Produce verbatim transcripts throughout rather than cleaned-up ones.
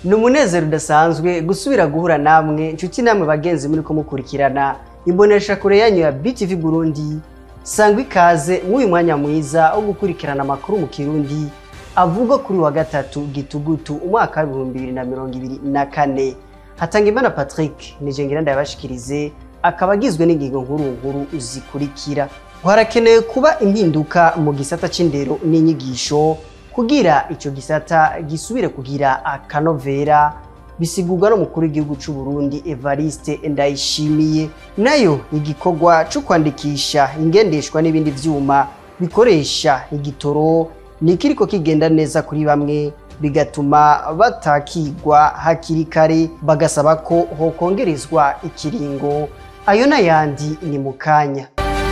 Numunezero udasanzwe gusubira guhura namwe nshuti namwe bagenzi muri ko mukurikirana imbonesha kure yanyu ya B T V Burundi. Sangwa ikaze mw'uyu mwanya mwiza wo gukurikirana amakuru mu Kirundi avuga kuri wa gatatu Gitugutu umwaka wa ibihumbi bibiri na mirongo ibiri na kane. Hatangimana Patrick nije ngira ndabashikirize akaba agizwe n'ingingo nkuru nkuru zikurikira. Harakenewe kuba impinduka mu gisata c'indero n'inyigisho kugira ico gisata gisubire kugira akanovera, bisigurwa n'umukuru w'igihugu c'u Burundi Evariste Ndayishimiye. Nayo igikorwa cyo kwandikisha ingendeshwa n'ibindi vyuma bikoresha igitoro nikiriko kigenda neza kuri bamwe, bigatuma batakigwa hakiri kare, bagasaba ko hokongerezwa ikiringo. Ayo n'ayandi ni mukanya.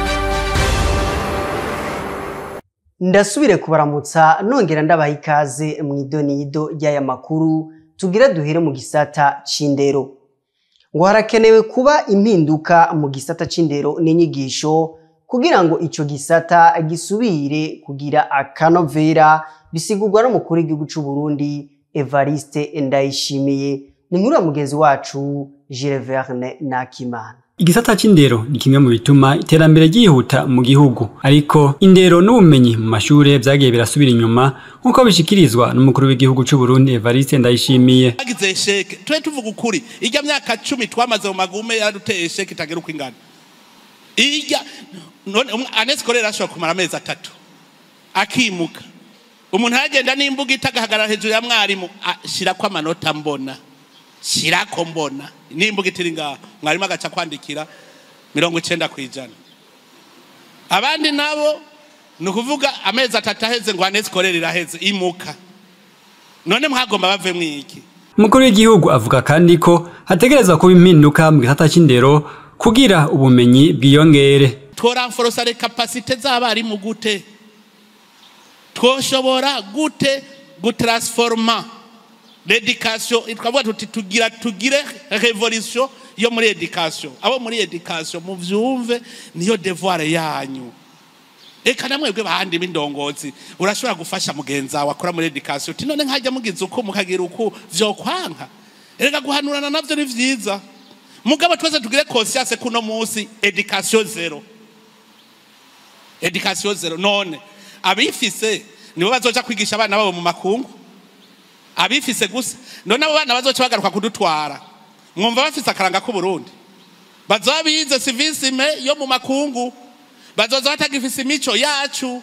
Ndasubire kubaramutsa nongera ndabaha ikaze mw'idonido ry'aya makuru tugira duhere mu gisata c'indero. Ngo harakenewe kuba impinduka mu gisata c'indero n'inyigisho kugira ngo ico gisata gisubire kugira akanovera, bisigurwa n'umukuru w'igihugu c'u Burundi Evariste Ndayishimiye. Ni nkuru ya mugenzi wacu Jules Verne Nakimana. Igisata c'indero ni kimwe mu bituma iterambere ryihuta mu gihugu, ariko indero n'ubumenyi mu mashure vyagiye birasubira inyuma nkuko bishikirizwa n'umukuru w'igihugu c'u Burundi Evariste Ndayishimiye. Agize sheke twe tuvuga ukuri, irya myaka cumi twamaze mu magume yaraduteye sheke itagera uko ingana. Irya none anesi korera ashobora kumara amezi atatu akimuka, umuntu yagenda n'imbuga itagahagarara hejuru ya mwarimu ashirako amanota mbona shirako mbona nimbuga itiri ngaho mwarimu agaca kwandikira mirongo icenda kwijana. Abandi nabo nukuvuga amezi atatu aheze ngo anesi korera iraheze imuka. None mwagomba bave mwiki? Umukuru w'igihugu avuga kandi ko hategerezwa kuba impinduka mu gisata c'indero kugira ubumenyi bwiyongere. Tworanforosa les capacités z'abarimu gute? Twoshobora gute gutransforma l'éducation, twavuga tuti tugira tugire révolution yo muri education. Abo muri education mu vyumve niyo devoir yanyu. Eka namwe bwe bahandi b'indongozi urashobora gufasha mugenza wakora muri education. Ti none nkajya mugize uko mukagira uko vyo kwanka. Erega guhanurana navyo ni vyiza. Mugabo twese tugire conscience kuno munsi education zero. Education zero none abifise nibo bazoja kwigisha abana babo mu makungu. Abifise gusa none abo bana bazoca bagaruka kudutwara. Mwumva bafise akaranga ku Burundi, bazoba bize civisme yo mu makungu, bazoza batagifise imico yacu.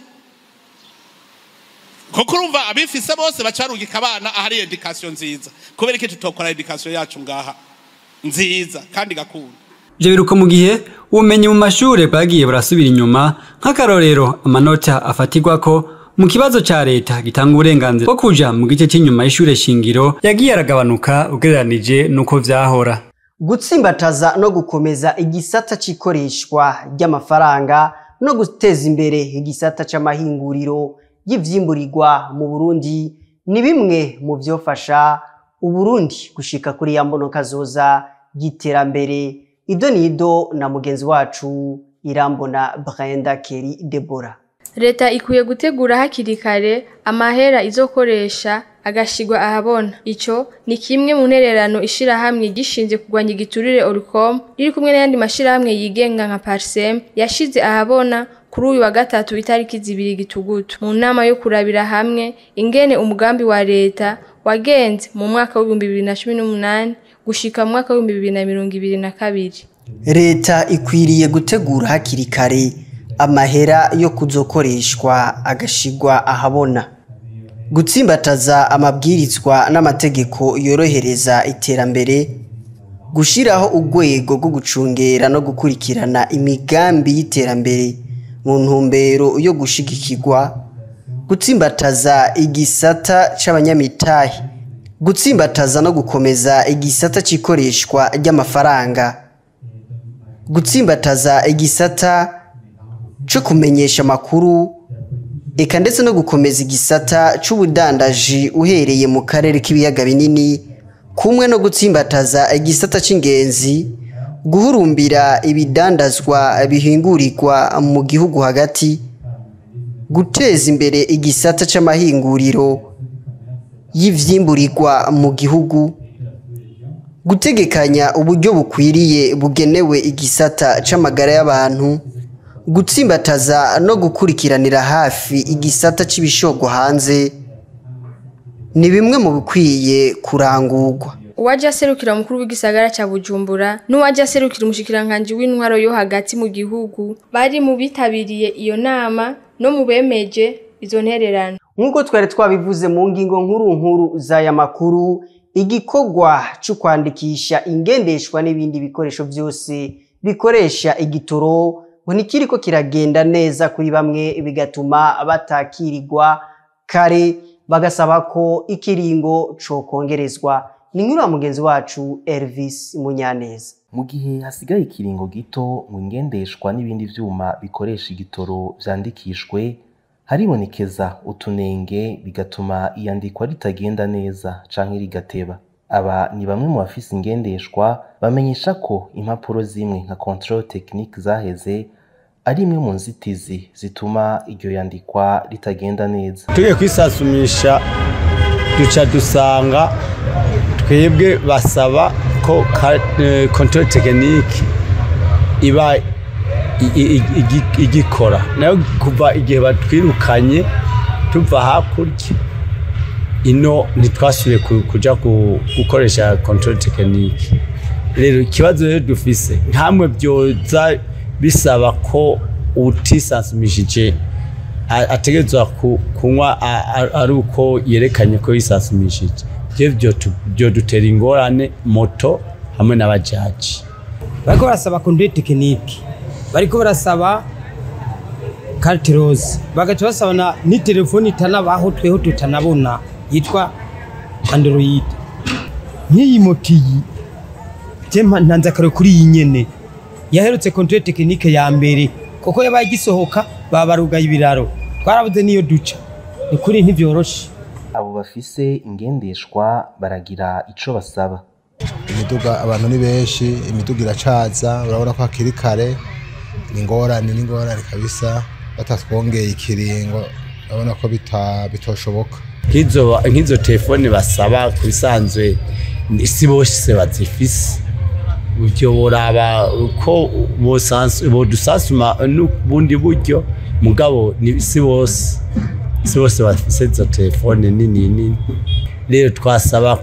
Koko urumva abifise bose bacarungika abana ahari education nziza. Kubera iki tutokora education yacu ngaha nziza kandi gakunda? Ivyo biruko mu gihe ubumenyi mu mashure bwagiye burasubira inyuma, nk'akarorero amanota afatirwako mu kibazo ca leta gitanga uburenganzira bwo kuja mu gice c'inyuma y'ishure shingiro yagiye aragabanuka ugereranije nuko vyahora. Gutsimbataza no gukomeza igisata c'ikoreshwa ry'amafaranga no guteza imbere igisata c'amahinguriro y'ivyimburirwa mu Burundi ni bimwe mu vyofasha Uburundi gushika kuri ya mbono kazoza y'iterambere. Idonido na mugenzi wacu Irambona Brenda Keri Deborah. Leta ikwiye gutegura hakiri kare amahera izokoresha agashigwa ahabona. Ico ni kimwe mu ntererano ishirahamwe gishinze kugwanya igiturire Oricom riri kumwe n'ayandi mashirahamwe yigenga nka Parsem yashize ahabona kuri uyu wa gatatu itariki zibiri Gitugutu mu nama yo kurabira hamwe ingene umugambi wa leta wagenze mu mwaka w'ibihumbi bibiri na cumi n'umunani gushika mu mwaka w'ibihumbi bibiri na mirongo ibiri na kabiri. Leta ikwiriye gutegura hakiri kare amahera yo kuzokoreshwa agashigwa ahabona, gutsimbataza amabwirizwa n'amategeko yorohereza iterambere, gushiraho urwego rwo gucungera no gukurikirana imigambi y'iterambere mu ntumbero yo gushigikirwa, gutsimbataza igisata c'abanyamitahe, gutsimbataza no gukomeza igisata c'ikoreshwa ry'amafaranga, gutsimbataza igisata cyo kumenyesha makuru, eka ndetse no gukomeza igisata c'ubudandaji uhereye mu karere k'ibiyaga binini, kumwe no gutsimbataza igisata c'ingenzi, guhurumbira ibidandazwa bihingurirwa mu gihugu hagati, guteza imbere igisata c'amahinguriro, y'ivyimburirwa mu gihugu, gutegekanya uburyo bukwiriye bugenewe igisata c'amagara y'abantu, gutsimbataza no gukurikiranira hafi igisata c'ibishogwa hanze ni bimwe mu bikwiye kurangurwa. Uwaje aserukira mukuru w'igisagara ca Bujumbura n'uwaje aserukira umushikiranganje w'intwaro yo hagati mu gihugu bari mu bitabiriye iyo nama no mu bemeje izo ntererano. Nkuko twari twabivuze mu ngingo nkuru nkuru z'aya makuru, igikorwa cyo kwandikisha ingendeshwa n'ibindi bikoresho byose bikoresha igitoro ngo ntikiriko kiragenda neza kuri bamwe, bigatuma batakirirwa kare bagasaba ko ikiringo co kongerezwa. Ni nkuru ya mugenzi wacu Elvis Munyaneza. Mu gihe hasigaye ikiringo gito mu ngendeshwa n'ibindi vyuma bikoresha igitoro vyandikishwe, haribonekeza utunenge bigatuma iyandikwa ritagenda neza canke rigateba. Aba ni bamwe mu bafise ingendeshwa bamenyesha ko impapuro zimwe nka control technique zaheze ari imwe mu nzitizi zituma iryo yandikwa ritagenda neza. Tugiye kwisasumisha duca dusanga twebwe basaba ko control technique iba igikora, nayo kuva igihe batwirukanye tuva hakurya ino ntitwasubiye kuja gukoresha control technique. Rero ikibazo rero dufise nkamwe byoza bisaba ko utisasumishije ategezwa kunywa ari uko yerekanye ko yisasumishije. Byo dutera ingorane moto hamwe n'abajaji. Bariko barasaba control technique, bariko barasaba carte rose, bagaca basaba ni telefone itanabaho tweho tutanabona yitwa Android. Nkiyi motiyi jempa ntanza kare kuri iyi nyene yaherutse control technique ya mbere kuko yabaye gisohoka babarugaye ibiraro, twarabuze niyo duca, ni kuri ntivyoroshe. Abo bafise ingendeshwa baragira ico basaba. Imiduga abantu ni benshi, imiduga iracaza, urabona ko akiri kare, ni ingorane n'ingorane kabisa, batatwongeye ikiringo urabona ko bitoshoboka. Nkizo nkizo telefone basaba kubisanzwe si bose bazifise. Uvyo boraba ko bosanzwe bodusasuma n'ubundi buryo mugabo ni si bose si bose bafise izo telefone nini nini. Rero twasaba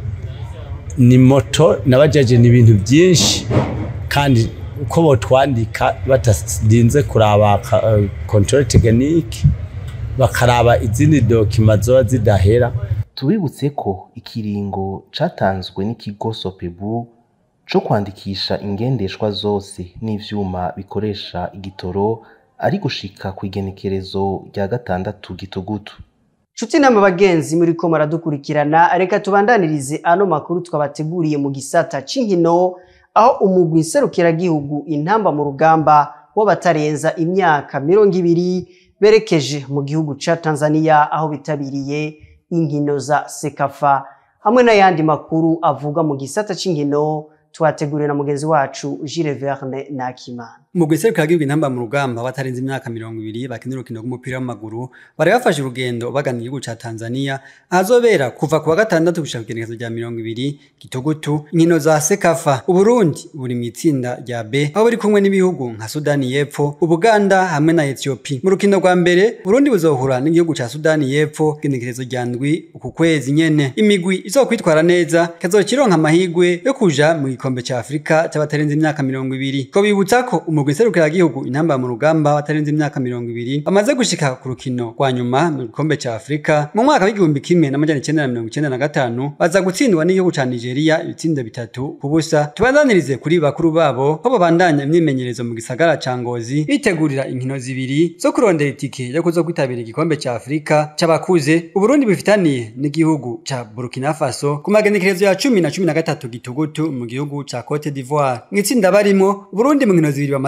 ni moto n'abajaje ni ibintu byinshi, kandi uko botwandika batadinze kuraba uh, control technique bakaraba izindi document zoba zidahera. Tubibutse ko ikiringo catanzwe n'ikigo Sopebu co kwandikisha ingendeshwa zose n'ivyuma bikoresha igitoro ari gushika ku igenekerezo rya gatandatu Gitugutu. Nshuti namwe bagenzi muri ko maradukurikirana, reka tubandanirize ano makuru twabateguriye mu gisata c'inkino, aho umugwi nserukiragihugu intamba mu rugamba w'abatarenza imyaka mirongo ibiri berekeje mu gihugu ca Tanzania aho bitabiriye inkino za Sekafa, hamwe n'ayandi makuru avuga mu gisata c'inkino twateguriwe na mugenzi wacu Jules Verne Nakimana. Mu guseruka gihugu intamba mu rugamba batarenze imyaka mirongo ibiri bakinira urukino rw'umupira w'amaguru bari bafashe urugendo bagana igihugu ca Tanzania ahazobera kuva ku wa gatandatu gushika kugenekerezo rya mirongo ibiri Gitugutu inkino za Sekafa. Uburundi buri mu itsinda rya B aho buri kumwe n'ibihugu nka Sudani y'Epfo, Ubuganda hamwe na Ethiopia. Mu rukino rwa mbere Burundi buzohura n'igihugu ca Sudani y'Epfo kugenekerezo rya ndwi uku kwezi nyene. Imigwi izokwitwara neza kazokironka amahigwe yo kuja mu gikombe ca Afrika c'abatarenze imyaka mirongo ibiri. Ko bibutsa ko umugwi nserukiragihugu intamba mu rugamba batarenze imyaka mirongo ibiri bamaze gushika ku rukino rwa nyuma mu gikombe ca Afrika mu mwaka w'igihumbi kimwe n'amajana icenda na mirongo icenda na gatanu, baza gutsindwa n'igihugu ca Nigeria ibitsindo bitatu ku busa. Tubandanirize kuri bakuru babo ko babandanya imyimenyerezo mu gisagara ca Ngozi bitegurira inkino zibiri zo kurondera itike yo kuzo kwitabira igikombe ca Afrika c'abakuze. Uburundi bifitaniye n'igihugu ca Burkina Faso ku magenekerezo ya cumi na cumi na gatatu Gitugutu mu gihugu ca Cote d'Ivoire. Mwitsinda barimo Burundi mu nkino zibiri bamaze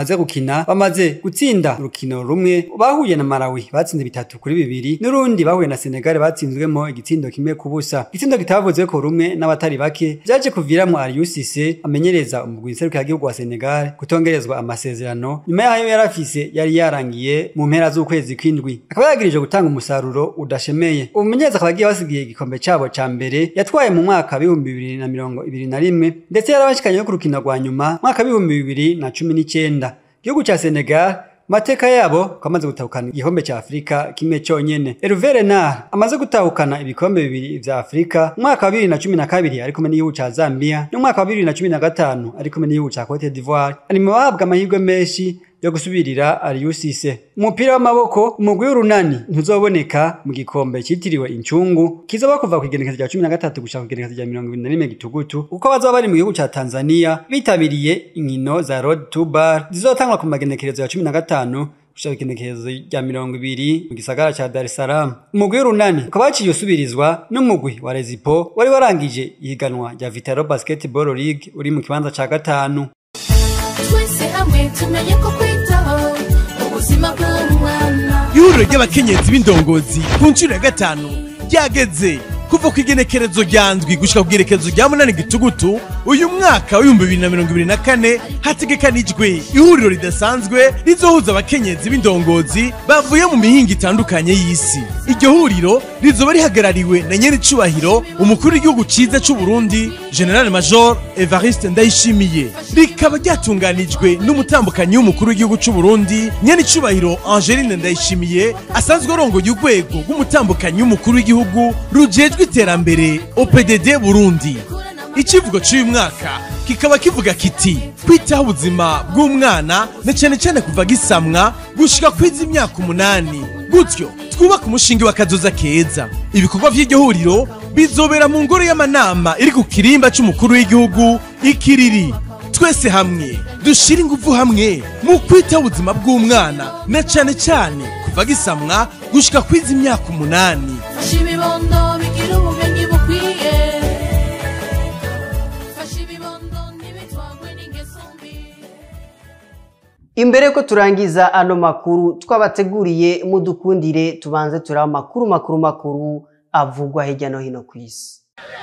bamaze gukina bamaze gutsinda urukino rumwe bahuye na Malawi batsinze bitatu kuri bibiri n'urundi bahuye na Senegal batsinzwemo igitsindo kimwe ku busa igitsindo kitavuze ko rumwe n'abatari bake byaje kuviramo Aliou Cisse amenyereza umugwi nserukiragihugu wa Senegal kutongerezwa amasezerano nyuma yayo yarafise yari yarangiye mu mpera z'ukwezi kw'indwi akaba yagirije gutanga umusaruro udashemeye umumenyereza akaba yagiye basigiye igikombe cabo ca mbere yatwaye mu mwaka w'ibihumbi bibiri na mirongo ibiri na rimwe ndetse yarabashikanye no ku rukino rwa nyuma mwaka w'ibihumbi bibiri na cumi n'icenda igihugu ca Senegal mateka yabo kamaze gutahukana igikombe ca Afrika kimwe cyonyene Hervé Renard amaze gutahukana ibikombe bibiri vya Afrika mwaka wa bibiri na cumi na kabiri ari kumwe n'igihugu ca Zambia no mwaka wa bibiri na cumi na gatanu ari kumwe n'igihugu ca Cote d'Ivoire ari mu bahabwa amahirwe menshi yo gusubirira Aliou Cisse umupira w'amaboko umugwi w'urunani ntuzoboneka mu gikombe citiriwe incungu kizoba kuva ku igenekerezo rya cumi na gatatu gushaka ku igenekerezo rya mirongo ibiri na rimwe gitugutu uko bazoba bari mu gihugu ca Tanzania bitabiriye inkino za Road to Bar zizotangwa ku magenekerezo ya cumi na gatanu gushaka igenekerezo rya mirongo ibiri mu gisagara ca Dar es Salaam umugwi w'urunani ukaba waciye usubirizwa n'umugwi wa Rezipo wari warangije ihiganwa rya Vitaro Basketball League uri mu kibanza ca gatanu. Twese hamwe tumenye ko kwitaho ubuzima bw'umwana. Ihuriro ry'abakenyezi b'indongozi ku nshuro ya gatanu ryageze kuva ku igenekerezo rya ndwi gushika ku igenekerezo rya munani gitugutu uyu mwaka w'ibihumbi bibiri na mirongo ibiri na kane hategekanijwe ihuriro ridasanzwe rizohuza abakenyezi b'indongozi bavuye mu mihingo itandukanye y'isi. Iryo huriro rizoba rihagarariwe na nyenicubahiro umukuru w'igihugu ciza c'u Burundi General Major Evariste Ndayishimiye, rikaba ryatunganijwe n'umutambukanyi w'umukuru w'igihugu c'u Burundi nyenicubahiro Angeline Ndayishimiye asanzwe arongoye urwego rw'umutambukanyi w'umukuru w'igihugu rujejwe iterambere O P D D Burundi. Ikivugo cy'uyu mwaka kikaba kivuga kiti kwitaho ubuzima bw'umwana na cyane cyane kuva gisamwa gushika kwiza imyaka umunani, gutyo twubaka umushinga wa kazoza keza. Ibikorwa vy'iryo huriro bizobera mu ngoro y'amanama iri ku kirimba c'umukuru w'igihugu Ikiriri. Twese hamwe dushira ingufu hamwe mu kwitaho ubuzima bw'umwana na cyane cyane kuva gisamwa gushika kwiza imyaka umunani. Fashibibondo bigira ubumenyi bukwiye. Imbere ko turangiza ano makuru twabateguriye mudukundire tubanze turaba makuru makuru makuru avugwa hirya no hino kw'isi.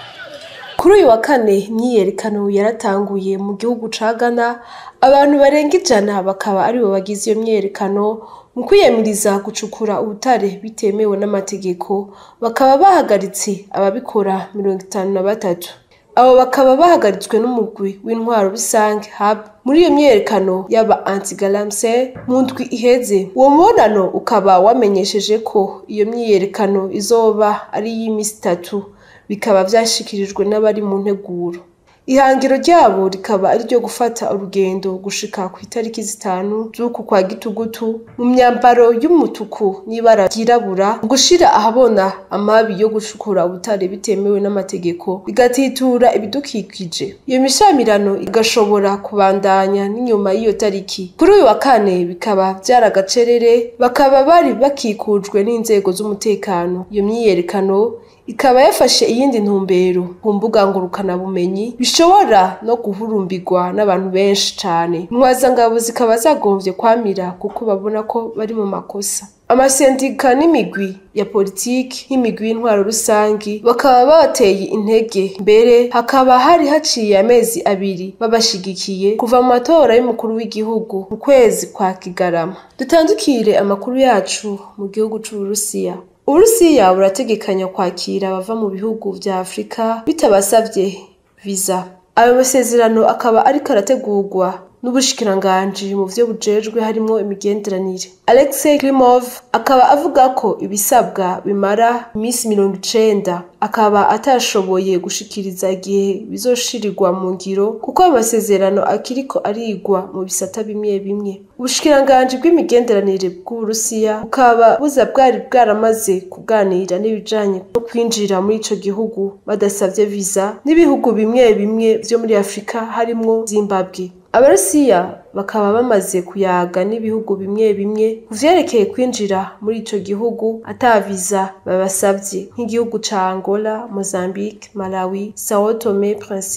Kuri uyu wa kane imyiyerekano yaratanguye mu gihugu ca Ghana, abantu barenga ijana bakaba ari bo bagize iyo myiyerekano mu kwiyamiriza gucukura ubutare bitemewe n'amategeko, bakaba bahagaritse ababikora mirongo itanu na batatu. Abo bakaba bahagaritswe n'umugwi w'intwaro rusange Hub muri iyo myiyerekano y'aba anti-galamsey mu ndwi iheze. Uwo mubonano ukaba wamenyesheje ko iyo myiyerekano izoba ari y'imisi itatu, bikaba vyashikirijwe n'abari mu nteguro. Ihangiro ryabo rikaba ari ryo gufata urugendo gushika ku itariki zitanu z'uku kwa gitugutu mu myambaro y'umutuku n'ibara ryirabura, gushira ahabona amabi yo gucukura ubutare bitemewe n'amategeko bigatitura ibidukikije. Iyo mishamirano igashobora kubandanya n'inyuma y'iyo tariki. Kuri uyu wa kane bikaba vyaragacerere, bakaba bari bakikujwe n'inzego z'umutekano. Iyo myiyerekano ikaba yafashe iyindi ntumbero ku mbuga ngurukana bumenyi bishobora no guhurumbirwa n'abantu benshi cyane. Intwazangabo zikaba zagomvye kwamira kuko babona ko bari mu makosa. Amasendika n'imigwi ya politiki nk'imigwi y'intwaro rusangi bakaba bateye intege, mbere hakaba hari haciye amezi abiri babashigikiye kuva mu matora y'umukuru w'igihugu mu kwezi kwa Kigarama. Dutandukire amakuru yacu mu gihugu c'Uburusiya. Uburusiya burategekanya kwakira abava mu bihugu vya Afrika bitabasavye visa. Ayo masezerano akaba ariko arategurwa n'ubushikiranganje mu vyo bujejwe harimo imigenderanire. Alexei Klimov akaba avuga ko ibisabwa bimara imisi mirongo icenda, akaba atashoboye gushikiriza igihe bizoshirirwa mu ngiro kuko amasezerano akiriko arigwa mu bisata bimwe bimwe. Ubushikiranganje bw'imigenderanire bw'Uburusiya bukaba buza bwari bwaramaze kuganira n'ibijanye no kwinjira muri ico gihugu badasavye visa n'ibihugu bimwe bimwe vyo muri Afrika harimo Zimbabwe. Abarusiya bakaba bamaze kuyaga n'ibihugu bimwe bimwe kuvyerekeye kwinjira muri ico gihugu ataviza babasavye, nk'igihugu ca Angola, Mozambique, Malawi, Sao Tome Principe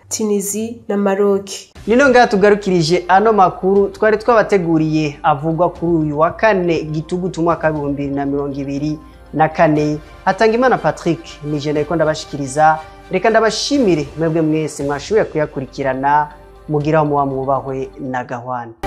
Tunisie na Maroc. Nino ngaha tugarukirije ano makuru twari twabateguriye avugwa kuri uyu wa kane Gitugutu umwaka w'ibihumbi bibiri na mirongo ibiri na kane. Hatangimana Patrick nije nariko ndabashikiriza, reka ndabashimire mwebwe mwese mwashoboye kuyakurikirana, mugiraho muba mwubahwe na Gahwana.